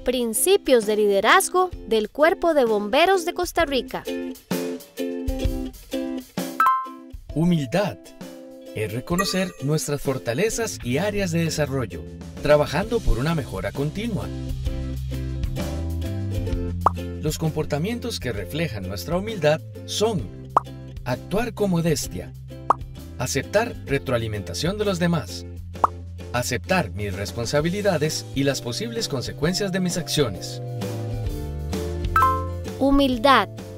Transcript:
Principios de liderazgo del Cuerpo de Bomberos de Costa Rica. Humildad es reconocer nuestras fortalezas y áreas de desarrollo, trabajando por una mejora continua. Los comportamientos que reflejan nuestra humildad son actuar con modestia, aceptar retroalimentación de los demás, aceptar mis responsabilidades y las posibles consecuencias de mis acciones. Humildad